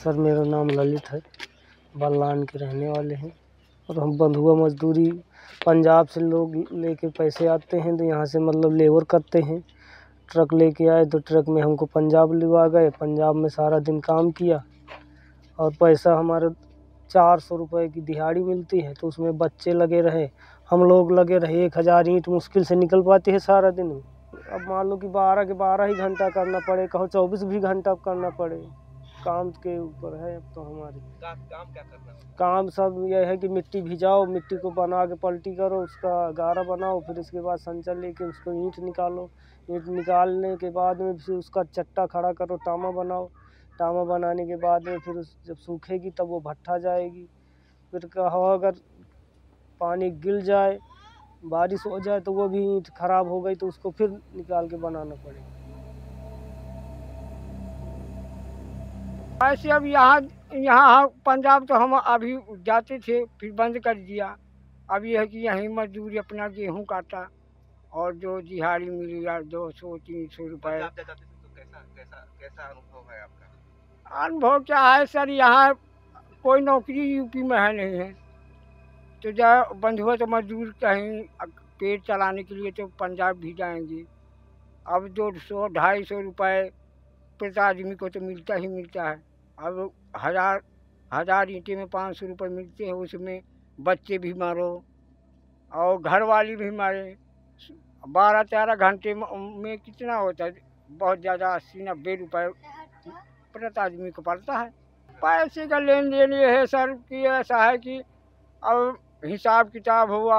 Sir मेरा नाम ललित है, बल्लान के रहने वाले हैं और हम बंधुआ मजदूरी पंजाब से लोग लेके पैसे आते हैं तो यहाँ से मतलब लेबर करते हैं। ट्रक लेके आए तो ट्रक में हमको पंजाब लिवा गए, पंजाब में सारा दिन काम किया और पैसा हमारे 400 रुपये की दिहाड़ी मिलती है। तो उसमें बच्चे लगे रहे, हम लोग लगे रहे, 1000 ईंट मुश्किल से निकल पाती है सारा दिन। अब मान लो कि 12 के 12 ही घंटा करना पड़े, कहो 24 भी घंटा करना पड़े, काम के ऊपर है। अब तो हमारे काम क्या करना है? काम सब यह है कि मिट्टी भिजाओ, मिट्टी को बना के पलटी करो, उसका गारा बनाओ, फिर इसके बाद संचल लेके उसको ईंट निकालो, ईंट निकालने के बाद में फिर उसका चट्टा खड़ा करो, तामा बनाओ, तामा बनाने के बाद में फिर जब सूखेगी तब वो भट्ठा जाएगी। फिर कहो अगर पानी गिर जाए, बारिश हो जाए तो वो भी ईंट खराब हो गई तो उसको फिर निकाल के बनाना पड़ेगा। ऐसे अब यहाँ पंजाब तो हम अभी जाते थे, फिर बंद कर दिया। अब ये है कि यहीं मजदूरी अपना गेहूँ काटा और जो दिहाड़ी मिली यार 200-300 रुपये। तो कैसा अनुभव है आपका? अनुभव क्या है सर, यहाँ कोई नौकरी यूपी में है नहीं है, तो जा बंधुआ तो मजदूर कहीं पेट चलाने के लिए तो पंजाब भी जाएंगे। अब 200-250 रुपये प्रति आदमी को तो मिलता ही मिलता है। अब हजार ईंटे में 500 रुपये मिलते हैं, उसमें बच्चे भी मारो और घर वाली भी मारे। 12-13 घंटे में कितना होता है? बहुत ज़्यादा 80-90 रुपये प्रति आदमी को पड़ता है। पैसे का लेन देन ये है सर कि ऐसा है कि अब हिसाब किताब हुआ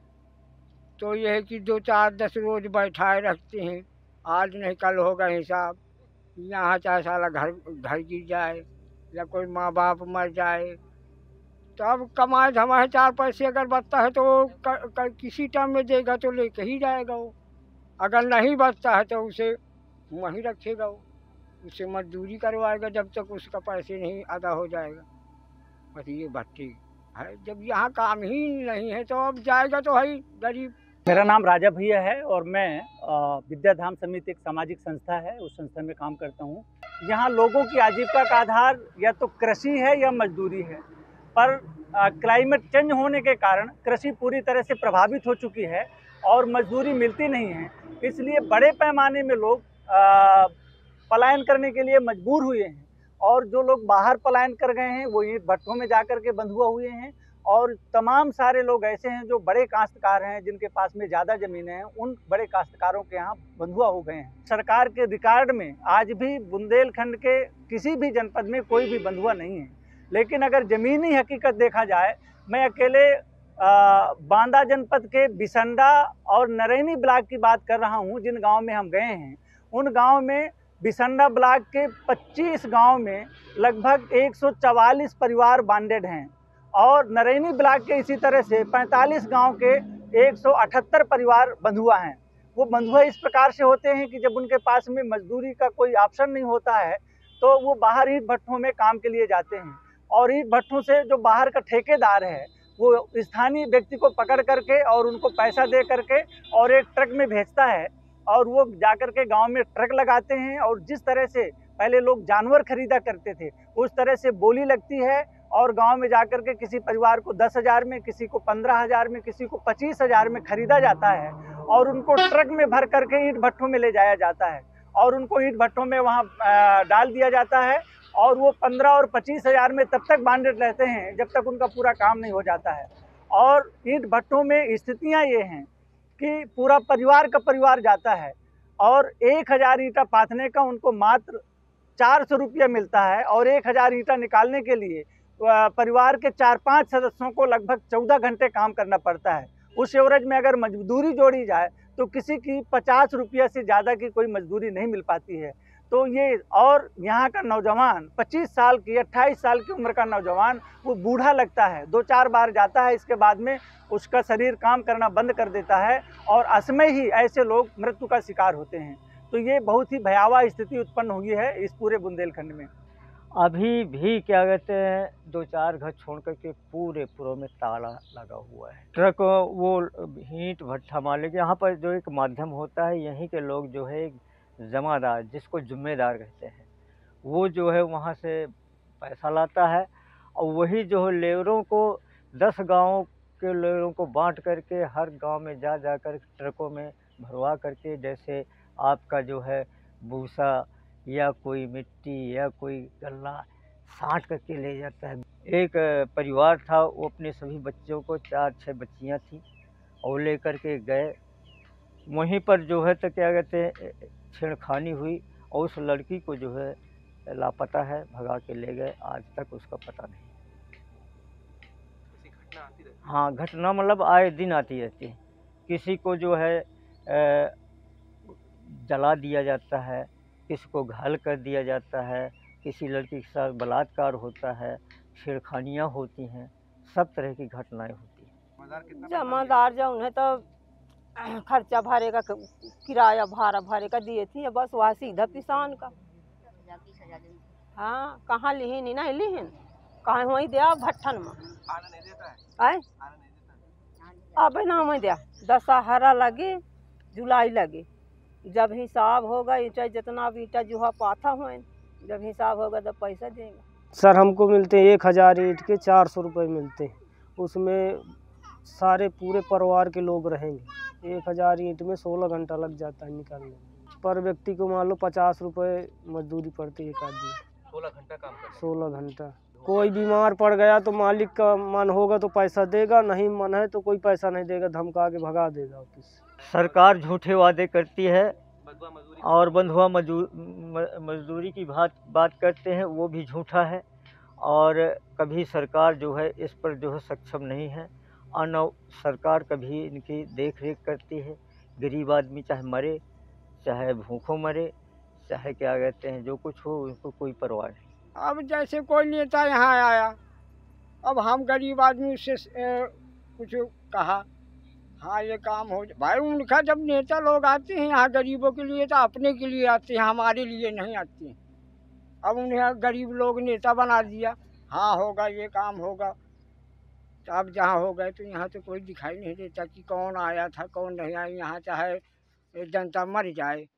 तो ये है कि 2-4-10 रोज बैठाए रखते हैं, आज नहीं कल होगा हिसाब। यहाँ चाहे साला घर गिर जाए या कोई माँ बाप मर जाए तो अब कमाए धमाए 4 पैसे अगर बचता है तो वो किसी टाइम में देगा तो लेके ही जाएगा वो, अगर नहीं बचता है तो उसे वहीं रखेगा वो, उससे मजदूरी करवाएगा जब तक उसका पैसे नहीं अदा हो जाएगा। बस ये भट्टी है, जब यहाँ काम ही नहीं है तो अब जाएगा तो है गरीब। मेरा नाम राजा भैया है और मैं विद्याधाम समिति एक सामाजिक संस्था है, उस संस्था में काम करता हूँ। यहाँ लोगों की आजीविका का आधार या तो कृषि है या मजदूरी है, पर क्लाइमेट चेंज होने के कारण कृषि पूरी तरह से प्रभावित हो चुकी है और मजदूरी मिलती नहीं है। इसलिए बड़े पैमाने में लोग पलायन करने के लिए मजबूर हुए हैं और जो लोग बाहर पलायन कर गए हैं वो ईंट भट्ठों में जा कर के बंधुआ हुए हैं। और तमाम सारे लोग ऐसे हैं जो बड़े काश्तकार हैं, जिनके पास में ज़्यादा ज़मीनें हैं, उन बड़े काश्तकारों के यहाँ बंधुआ हो गए हैं। सरकार के रिकॉर्ड में आज भी बुंदेलखंड के किसी भी जनपद में कोई भी बंधुआ नहीं है। लेकिन अगर ज़मीनी हकीकत देखा जाए, मैं अकेले बांदा जनपद के बिसंडा और नरैनी ब्लॉक की बात कर रहा हूँ। जिन गाँव में हम गए हैं उन गाँव में बिसंडा ब्लॉक के 25 गाँव में लगभग 144 परिवार बांडेड हैं और नरैनी ब्लॉक के इसी तरह से 45 गांव के 178 परिवार बंधुआ हैं। वो बंधुआ इस प्रकार से होते हैं कि जब उनके पास में मजदूरी का कोई ऑप्शन नहीं होता है तो वो बाहर ईंट भट्ठों में काम के लिए जाते हैं और ईंट भट्ठों से जो बाहर का ठेकेदार है वो स्थानीय व्यक्ति को पकड़ करके और उनको पैसा दे करके और एक ट्रक में भेजता है और वो जाकर के गाँव में ट्रक लगाते हैं। और जिस तरह से पहले लोग जानवर खरीदा करते थे उस तरह से बोली लगती है और गांव में जाकर के किसी परिवार को 10,000 में, किसी को 15,000 में, किसी को 25,000 में खरीदा जाता है और उनको ट्रक में भर करके ईंट भट्ठों में ले जाया जाता है और उनको ईंट भट्ठों में वहां डाल दिया जाता है और वो 15 और 25,000 में तब तक बांडेड रहते हैं जब तक उनका पूरा काम नहीं हो जाता है। और ईंट भट्ठों में स्थितियाँ ये हैं कि पूरा परिवार का परिवार जाता है और 1,000 ईंटा पाथने का उनको मात्र 400 रुपया मिलता है और 1,000 ईंटा निकालने के लिए परिवार के 4-5 सदस्यों को लगभग 14 घंटे काम करना पड़ता है। उस एवरेज में अगर मजदूरी जोड़ी जाए तो किसी की 50 रुपया से ज़्यादा की कोई मजदूरी नहीं मिल पाती है। तो ये और यहाँ का नौजवान 25 साल की 28 साल की उम्र का नौजवान वो बूढ़ा लगता है, 2-4 बार जाता है, इसके बाद में उसका शरीर काम करना बंद कर देता है और असमय ही ऐसे लोग मृत्यु का शिकार होते हैं। तो ये बहुत ही भयावह स्थिति उत्पन्न हुई है इस पूरे बुंदेलखंड में। अभी भी क्या कहते हैं 2-4 घर छोड़ करके पूरे में ताला लगा हुआ है। ट्रक वो ईंट भट्ठा मालिक यहाँ पर जो एक माध्यम होता है, यहीं के लोग जो है जमादार जिसको जुम्मेदार कहते हैं, वो जो है वहाँ से पैसा लाता है और वही जो है लेबरों को 10 गाँव के लेबरों को बांट करके हर गांव में जा कर ट्रकों में भरवा करके, जैसे आपका जो है भूसा या कोई मिट्टी या कोई गल्ला साँट करके ले जाता है। एक परिवार था, वो अपने सभी बच्चों को 4-6 बच्चियां थी और ले करके गए। वहीं पर जो है तो क्या कहते हैं छेड़खानी हुई और उस लड़की को जो है लापता है, भगा के ले गए, आज तक उसका पता नहीं। ऐसी घटना आती रहती हाँ, घटना मतलब आए दिन आती रहती है। किसी को जो है जला दिया जाता है, किसी को घायल कर दिया जाता है, किसी लड़की के साथ बलात्कार होता है, छेड़खानियाँ होती हैं, सब तरह की घटनाएं होती हैं। जमादार कितना जमादार जो है तो खर्चा भरे का किराया भाड़ा भरे का दिए थी, बस वहाँ सीधा किसान का। हाँ, कहाँ लिहिन ही नहीं लिहिन, कहाँ वहीं दिया भट्ठन में आने नहीं देता है, आए आने नहीं देता है। अब ना वहीं दिया। दशहरा लगे, जुलाई लगे, जब हिसाब होगा ईटा जितना भी ईटा जुहा पाथा हुए, जब हिसाब होगा तब पैसा देंगे। सर हमको मिलते हैं 1000 ईंट के 400 रुपये मिलते हैं, उसमें सारे पूरे परिवार के लोग रहेंगे। 1000 ईंट में 16 घंटा लग जाता है निकालने में। पर व्यक्ति को मान लो 50 रुपये मजदूरी पड़ती है एक आदमी। 16 घंटा काम करते 16 घंटा। कोई बीमार पड़ गया तो मालिक का मन होगा तो पैसा देगा, नहीं मन है तो कोई पैसा नहीं देगा, धमका के भगा देगा ऑफिस से। सरकार झूठे वादे करती है बंधुआ मजदूरी और बंधुआ मजदूरी की बात करते हैं, वो भी झूठा है। और कभी सरकार जो है इस पर जो है सक्षम नहीं है। सरकार कभी इनकी देख रेख करती है। गरीब आदमी चाहे मरे, चाहे भूखों मरे, चाहे क्या कहते हैं जो कुछ हो, उनको कोई परवाह नहीं। अब जैसे कोई नेता यहाँ आया, अब हम गरीब आदमी से कुछ कहा, हाँ ये काम हो भाई, उनका जब नेता लोग आते हैं यहाँ गरीबों के लिए तो अपने के लिए आते हैं, हमारे लिए नहीं आते हैं। अब उन्हें गरीब लोग नेता बना दिया, हाँ होगा ये काम होगा, तो अब जहाँ हो गए तो यहाँ तो कोई दिखाई नहीं देता कि कौन आया था कौन नहीं आया। यहाँ चाहे जनता मर जाए